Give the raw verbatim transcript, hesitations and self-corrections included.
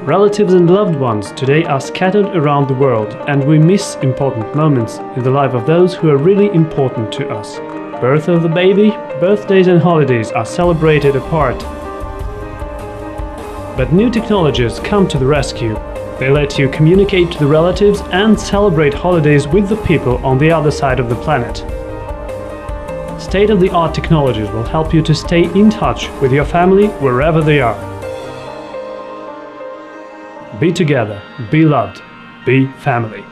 Relatives and loved ones today are scattered around the world, and we miss important moments in the life of those who are really important to us. Birth of the baby, birthdays and holidays are celebrated apart. But new technologies come to the rescue. They let you communicate to the relatives and celebrate holidays with the people on the other side of the planet. State-of-the-art technologies will help you to stay in touch with your family wherever they are. Be together, be loved, be family.